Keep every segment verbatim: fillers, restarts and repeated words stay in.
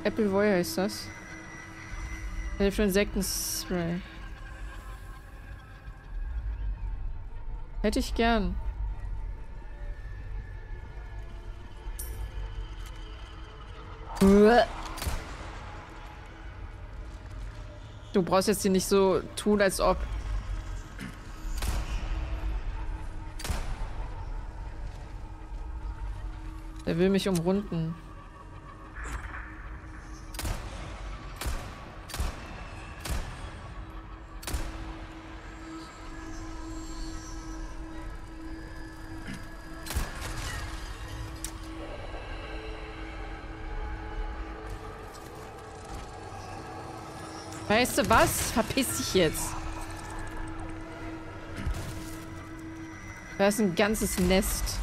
Appleboy heißt das. Hilfe Insektenspray. Hätte ich gern. Du brauchst jetzt hier nicht so tun, als ob. Der will mich umrunden. Weißt du was? Verpiss dich jetzt. Da ist ein ganzes Nest.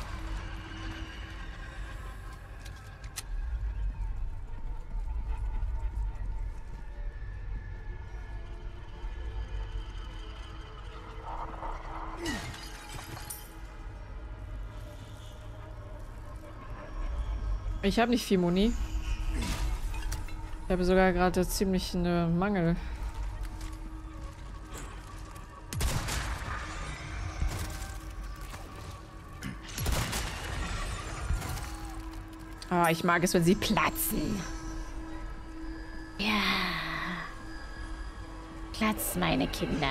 Ich habe nicht viel Muni. Ich habe sogar gerade ziemlich einen Mangel. Oh, ich mag es, wenn sie platzen. Ja. Platz, meine Kinder.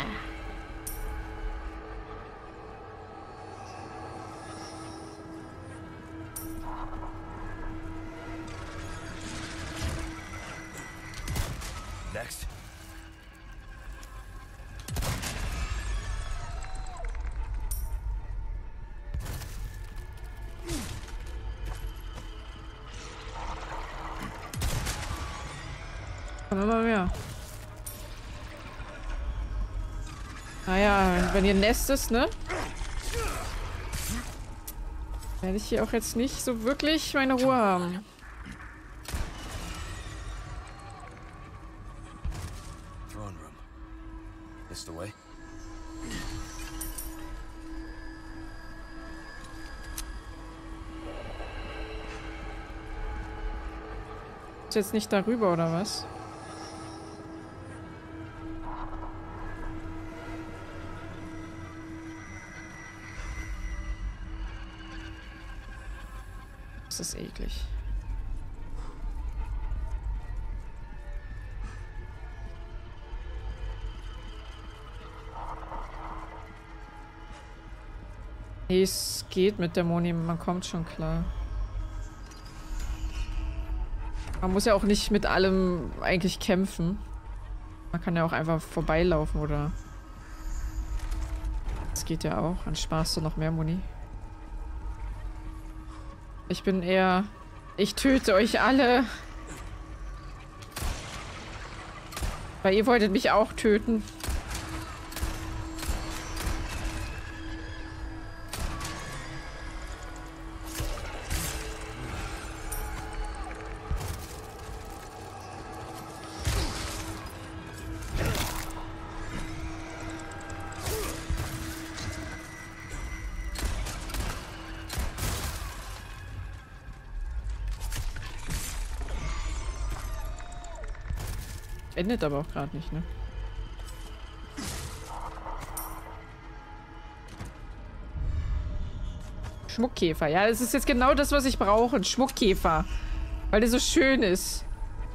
Next. Kommen immer mehr. Naja, wenn hier ein Nest ist, ne? Werde ich hier auch jetzt nicht so wirklich meine Ruhe haben. Throne room. This the way? Ist jetzt nicht darüber, oder was? Das ist eklig. Nee, es geht mit der Moni, man kommt schon klar. Man muss ja auch nicht mit allem eigentlich kämpfen. Man kann ja auch einfach vorbeilaufen, oder? Das geht ja auch. Dann sparst du noch mehr Muni. Ich bin eher... Ich töte euch alle. Weil ihr wolltet mich auch töten. Endet aber auch gerade nicht, ne? Schmuckkäfer. Ja, das ist jetzt genau das, was ich brauche. Ein Schmuckkäfer. Weil der so schön ist.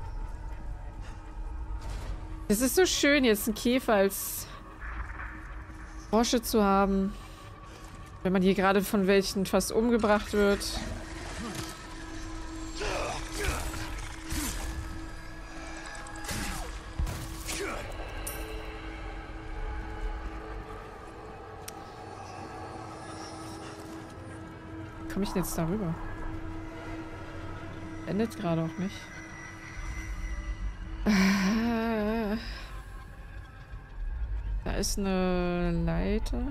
Es ist so schön, jetzt einen Käfer als Rosche zu haben. Wenn man hier gerade von welchen fast umgebracht wird. Komme ich denn jetzt darüber? Endet gerade auch nicht. Äh, da ist eine Leiter.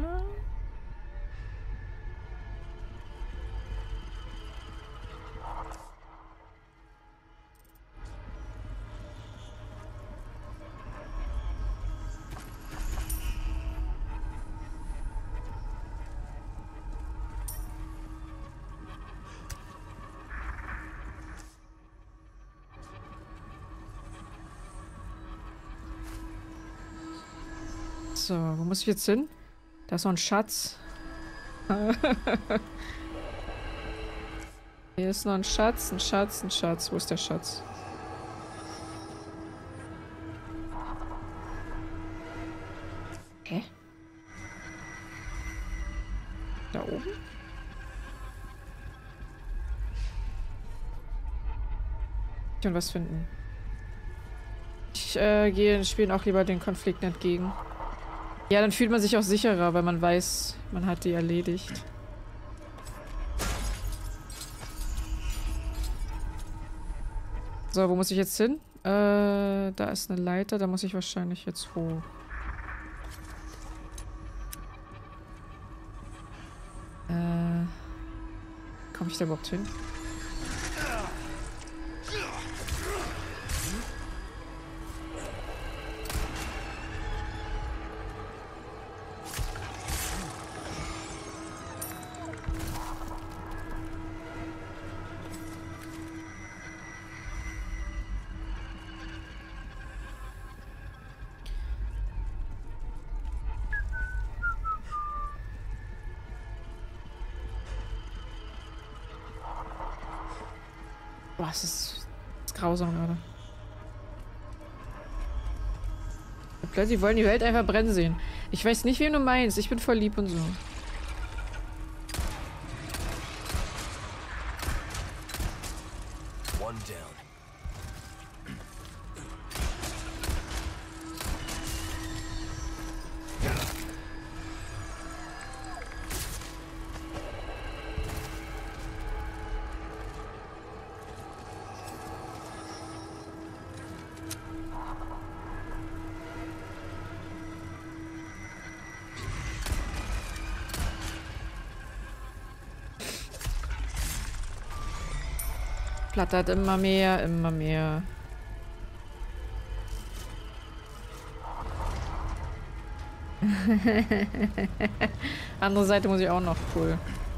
So, wo muss ich jetzt hin? Da ist noch ein Schatz. Hier ist noch ein Schatz, ein Schatz, ein Schatz. Wo ist der Schatz? Hä? Da oben? Ich kann was finden. Ich äh, gehe in Spielen auch lieber den Konflikten entgegen. Ja, dann fühlt man sich auch sicherer, weil man weiß, man hat die erledigt. So, wo muss ich jetzt hin? Äh, da ist eine Leiter, da muss ich wahrscheinlich jetzt hoch. Äh, komme ich da überhaupt hin? Boah, es ist, ist grausam gerade. Plötzlich wollen die Welt einfach brennen sehen. Ich weiß nicht, wen du meinst. Ich bin voll lieb und so. One down. Flattert immer mehr, immer mehr. Andere Seite muss ich auch noch. Cool.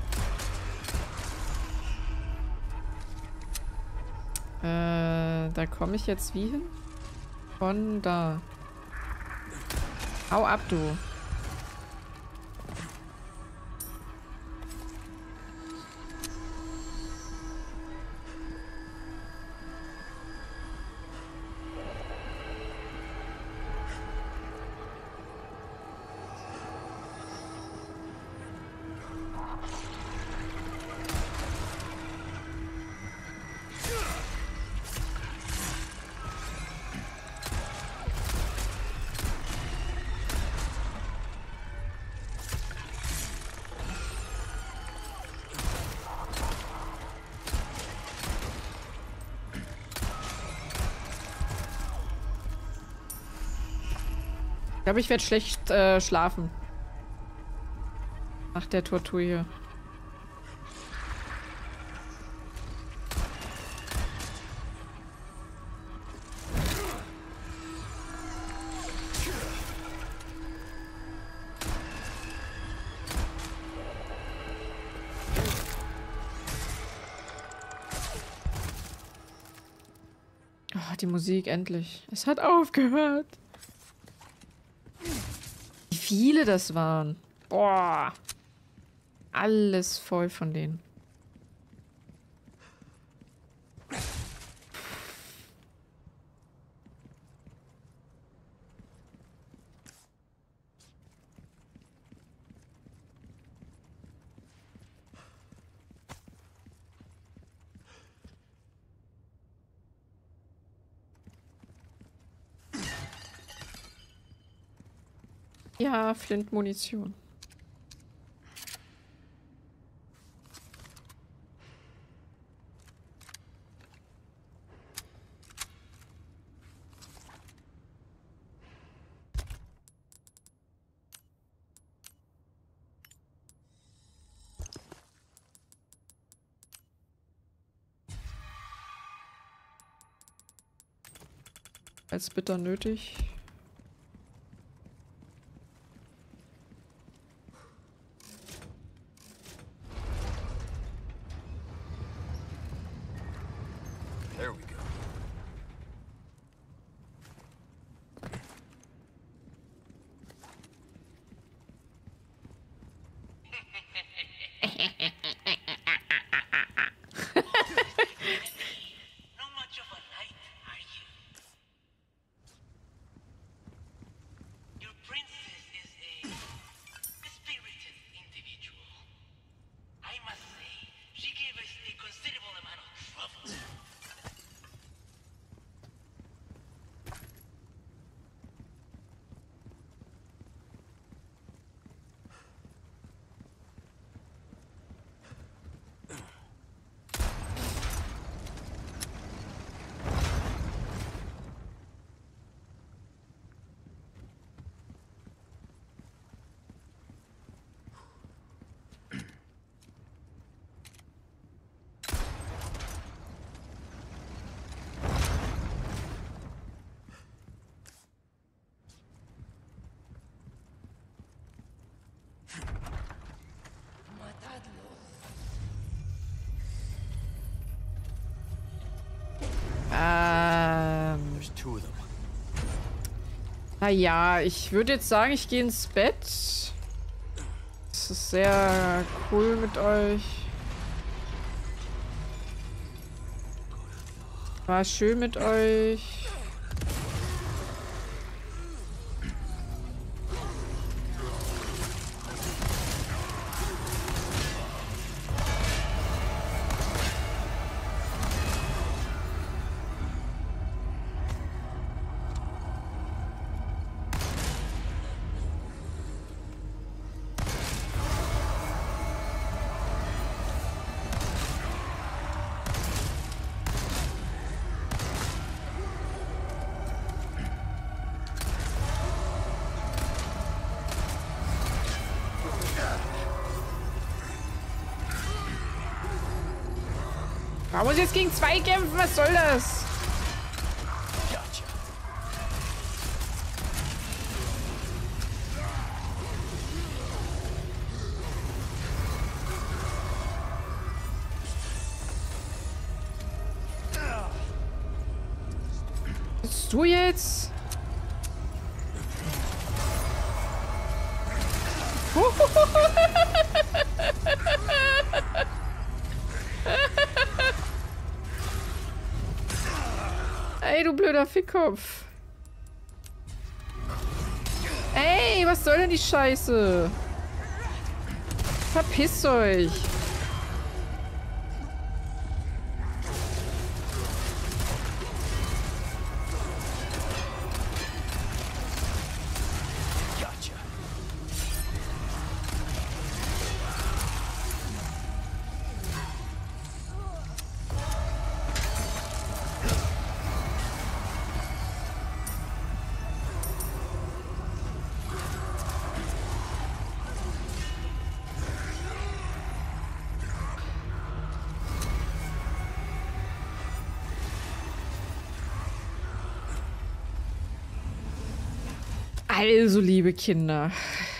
Äh, da komme ich jetzt wie hin? Von da. Hau ab, du. Ich glaube, ich werde schlecht äh, schlafen. Nach der Tortur hier. Oh, die Musik, endlich. Es hat aufgehört. Wie viele das waren. Boah. Alles voll von denen. Ja, Flint-Munition. Als bitter nötig. There we go. ja, ich würde jetzt sagen, ich gehe ins Bett. Es ist sehr cool mit euch. War schön mit euch. Warum muss ich jetzt gegen zwei kämpfen? Was soll das? Was bist du jetzt? Ey, du blöder Fickkopf. Ey, was soll denn die Scheiße? Verpisst euch. Also, liebe Kinder.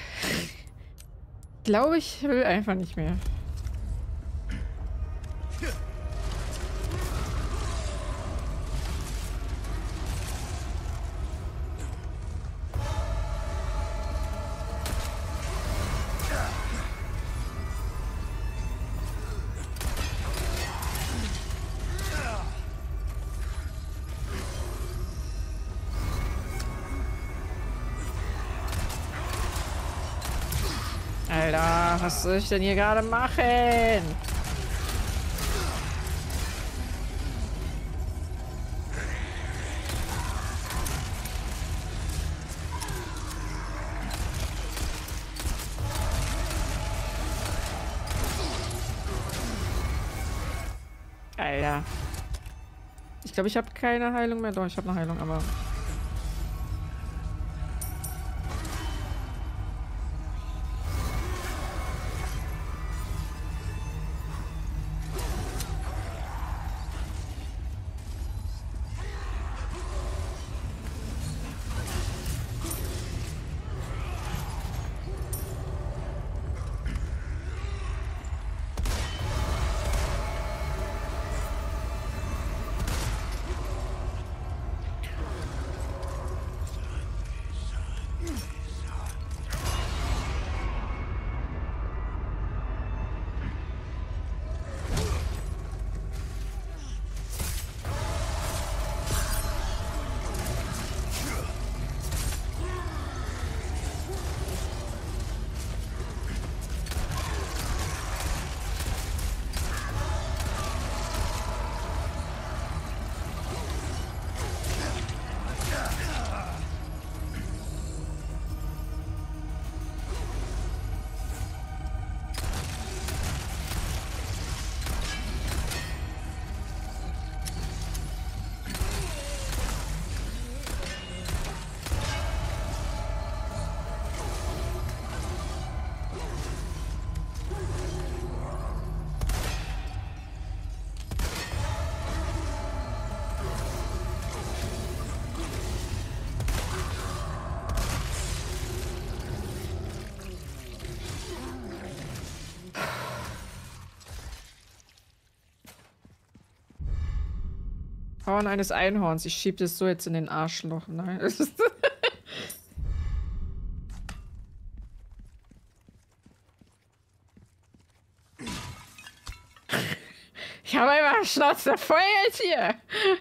Ich glaube, ich will einfach nicht mehr. Alter, was soll ich denn hier gerade machen? Alter. Ich glaube, ich habe keine Heilung mehr. Doch, ich habe eine Heilung, aber... Horn eines Einhorns. Ich schieb das so jetzt in den Arschloch. Nein. Ich habe einfach Schnauze voll jetzt hier.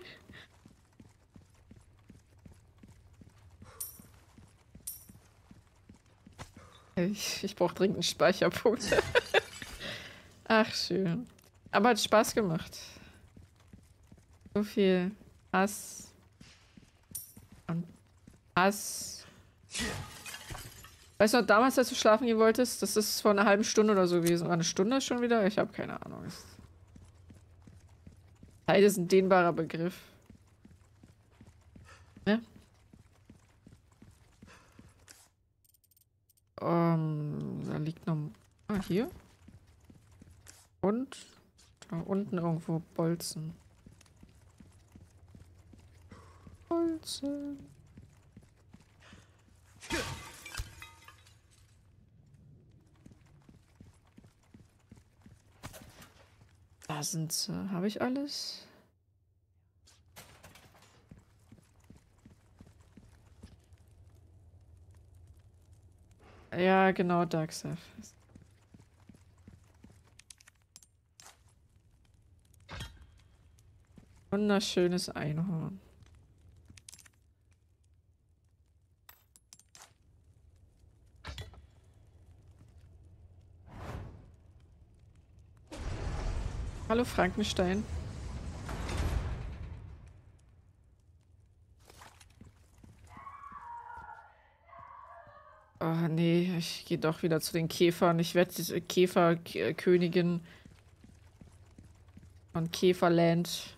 Ich, ich brauche dringend einen Speicherpunkt. Ach, schön. Aber hat Spaß gemacht. So viel Hass. Und Hass. Weißt du noch, damals, als du schlafen gehen wolltest, das ist vor einer halben Stunde oder so gewesen. War eine Stunde schon wieder? Ich habe keine Ahnung. Zeit ist ein dehnbarer Begriff. Ne? Ähm, da liegt noch... Ah, hier. Und da unten irgendwo Bolzen. Bolzen. Da sind sie. Habe ich alles? Ja, genau, Darkseid. Wunderschönes Einhorn. Hallo Frankenstein. Oh nee, ich gehe doch wieder zu den Käfern. Ich werde diese Käferkönigin von Käferland.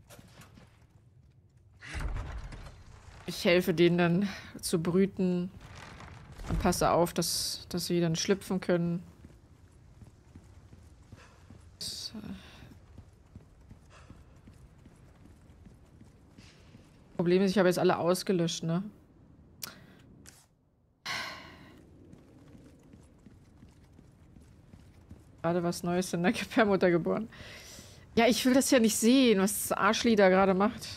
Ich helfe denen dann zu brüten und passe auf, dass, dass sie dann schlüpfen können. Das, äh Problem ist, ich habe jetzt alle ausgelöscht, ne? Gerade was Neues in der Gebärmutter geboren. Ja, ich will das ja nicht sehen, was das Arschli da gerade macht.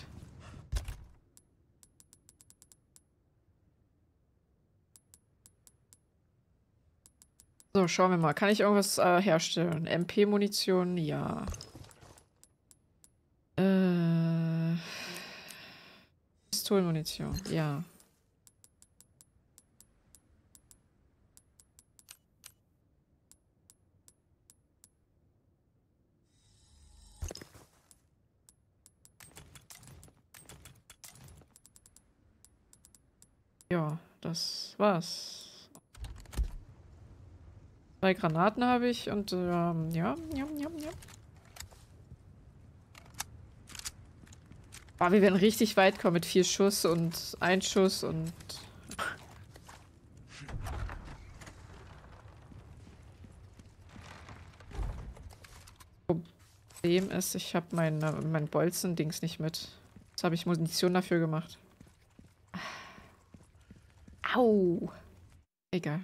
So, schauen wir mal. Kann ich irgendwas äh, herstellen? M P-Munition? Ja. Äh... Pistolenmunition? Ja. Ja, das war's. Zwei Granaten habe ich und ähm, ja, ja, ja, ja. Boah, wir werden richtig weit kommen mit vier Schuss und ein Schuss und... Problem ist, ich habe mein, mein Bolzen-Dings nicht mit. Jetzt habe ich Munition dafür gemacht. Au! Egal.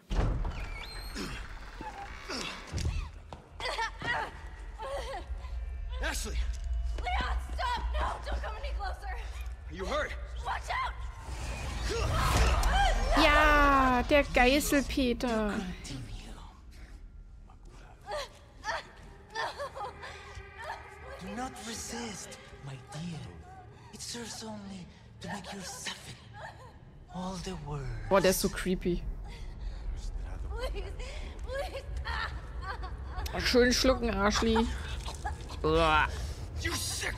Ashley! Leon, stop! No, don't come any closer! Are you hurt? Watch out! Ja, der Geißelpeter. Do not resist, my dear. It serves only to make you suffer. All the words. Boah, der ist so creepy. Please, please! Schön schlucken, Arschli. Uah. You sick!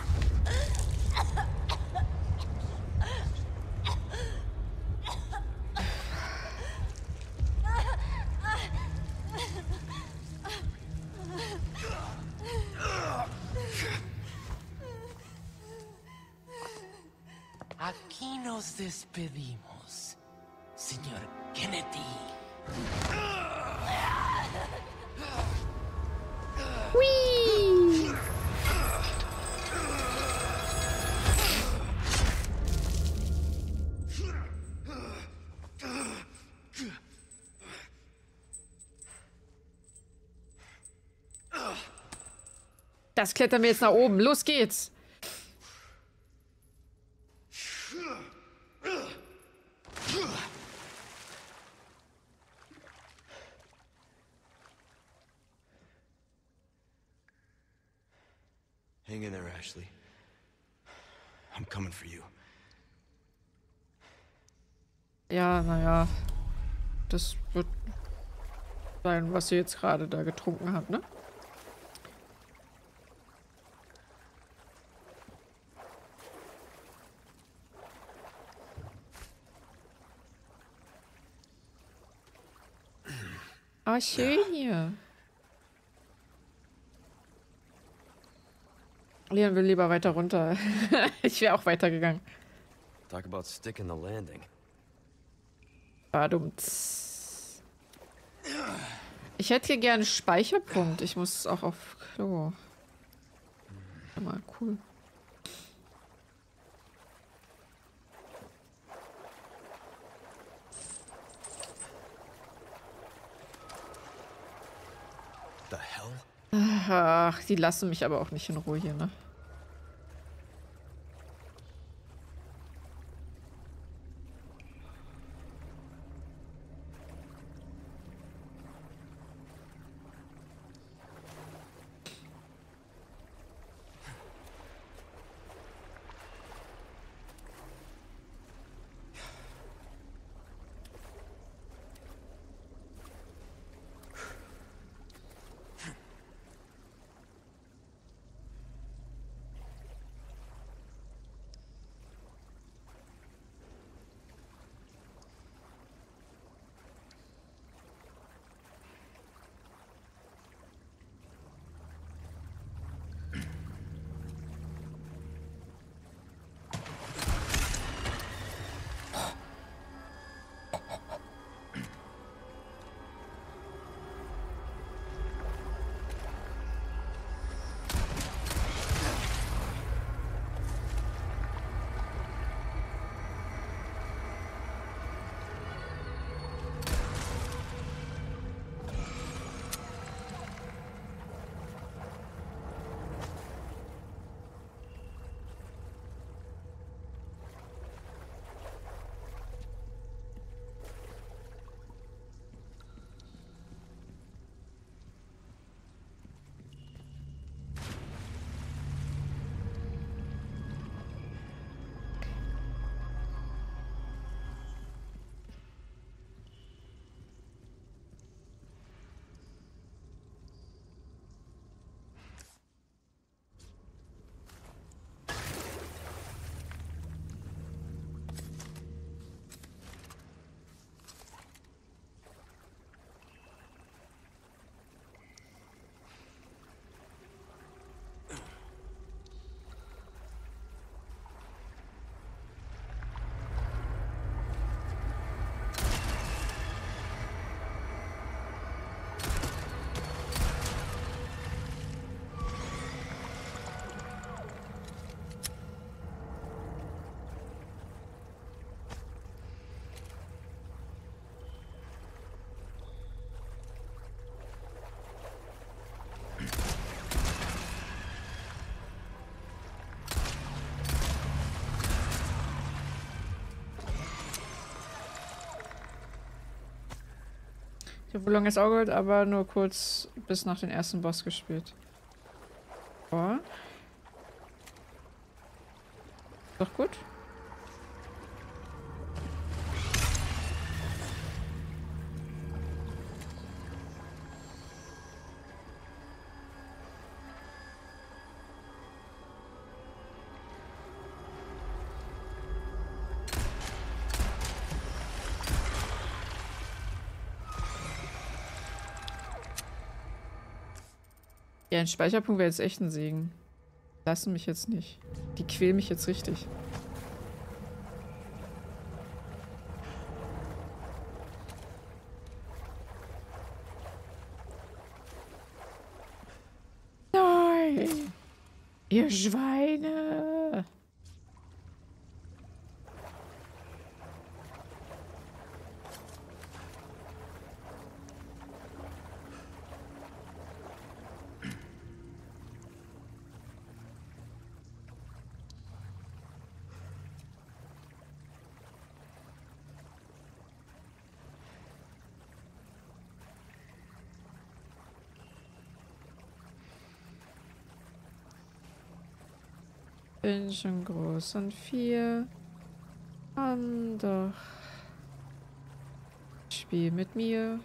Aquí nos despedimos, señor Kennedy. Whee! Das klettern wir jetzt nach oben. Los geht's! Hang in there, Ashley. I'm coming for you. Ja, naja. Das wird sein, was sie jetzt gerade da getrunken hat, ne? Ah, schön hier. Leon will lieber weiter runter. Ich wäre auch weitergegangen. Talk about sticking the landing. Badumts. Ich hätte hier gerne Speicherpunkt. Ich muss auch auf Klo. Mal cool. The hell? Ach, die lassen mich aber auch nicht in Ruhe hier, ne? Ich habe Longest Auge, aber nur kurz bis nach den ersten Boss gespielt. Oh. Doch gut. Ja, ein Speicherpunkt wäre jetzt echt ein Segen. Lassen mich jetzt nicht. Die quälen mich jetzt richtig. Nein! Ihr Schweine! Bin schon groß und vier. Komm doch. Spiel mit mir.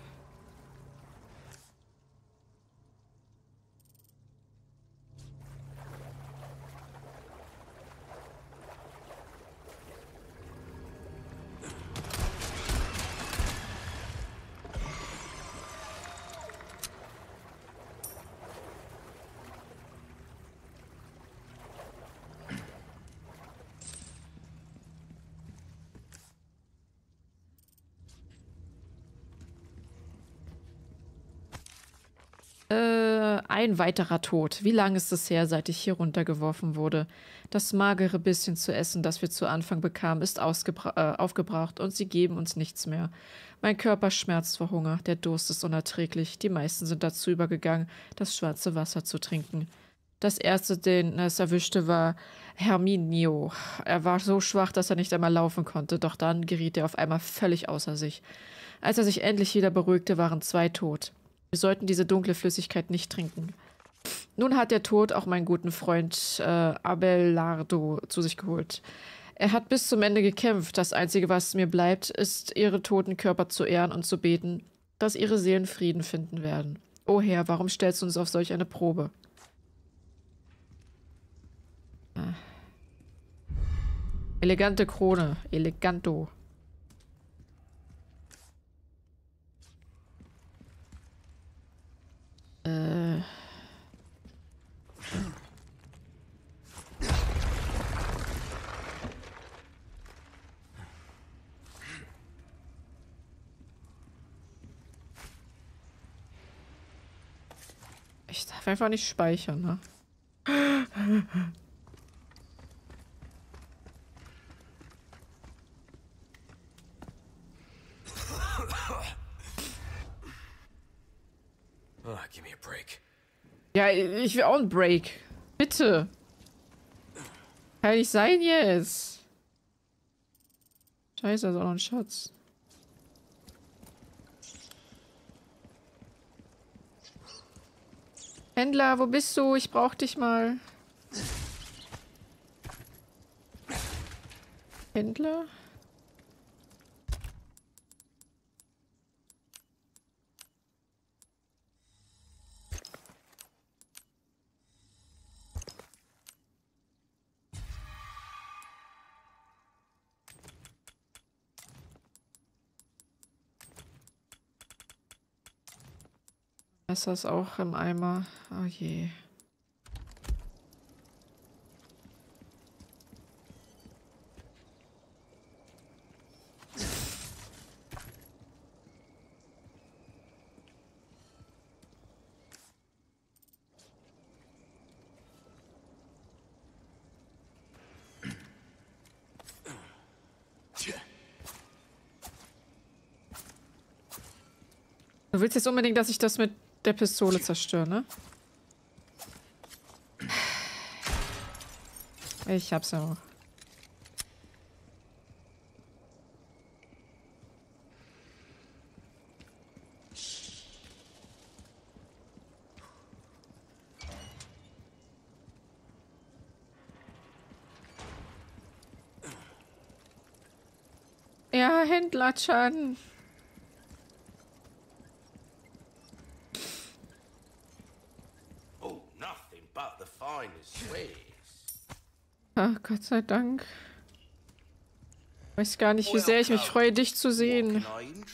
Äh, ein weiterer Tod. Wie lange ist es her, seit ich hier runtergeworfen wurde? Das magere bisschen zu essen, das wir zu Anfang bekamen, ist ausgebra äh, aufgebraucht und sie geben uns nichts mehr. Mein Körper schmerzt vor Hunger, der Durst ist unerträglich. Die meisten sind dazu übergegangen, das schwarze Wasser zu trinken. Das erste, den es erwischte, war Herminio. Er war so schwach, dass er nicht einmal laufen konnte, doch dann geriet er auf einmal völlig außer sich. Als er sich endlich wieder beruhigte, waren zwei tot. Wir sollten diese dunkle Flüssigkeit nicht trinken. Nun hat der Tod auch meinen guten Freund äh, Abelardo zu sich geholt. Er hat bis zum Ende gekämpft. Das Einzige, was mir bleibt, ist, ihre toten Körper zu ehren und zu beten, dass ihre Seelen Frieden finden werden. O Herr, warum stellst du uns auf solch eine Probe? Ah. Elegante Krone. Eleganto. Äh. Ich darf einfach nicht speichern, ne? Oh, give me a break. Ja, ich will auch einen Break. Bitte. Kann nicht sein jetzt. Scheiße, das ist auch noch ein Schatz. Händler, wo bist du? Ich brauch dich mal. Händler? Ist das auch im Eimer? Oh je. Du willst jetzt unbedingt, dass ich das mit der Pistole zerstöre, ne? Ich hab's ja auch. Ja, Händler-Chan. Ach, Gott sei Dank. Ich weiß gar nicht, wie sehr ich mich freue, dich zu sehen.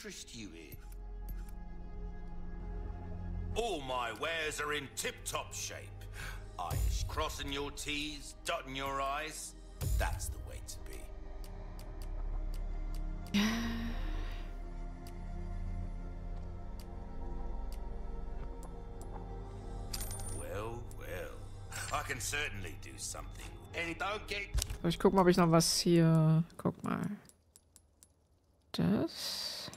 All my wares are in tip-top shape. Eyes crossing your T's, dotting your I's. That's the way to be. Well, well. I can certainly do something. And don't get... Ich guck mal, ob ich noch was hier... Guck mal. Das...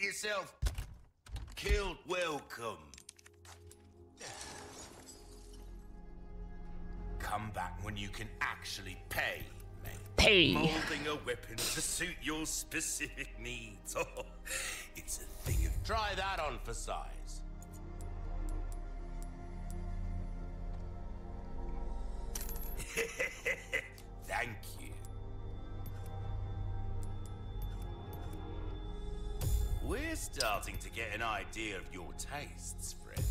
yourself killed. Welcome. Come back when you can actually pay, mate. Pay. Molding a weapon to suit your specific needs. Oh, it's a thing of... Try that on for size. Thank you. We're starting to get an idea of your tastes, friend.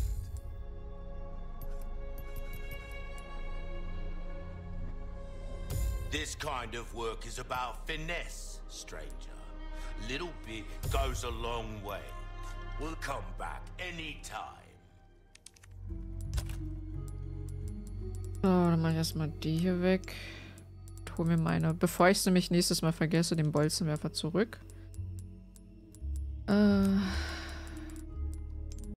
This kind of work is about finesse, stranger. Little bit goes a long way. We'll come back anytime. So, dann mache ich erstmal die hier weg. Und hol mir meine, bevor ich es nämlich nächstes Mal vergesse, den Bolzenwerfer zurück. Äh...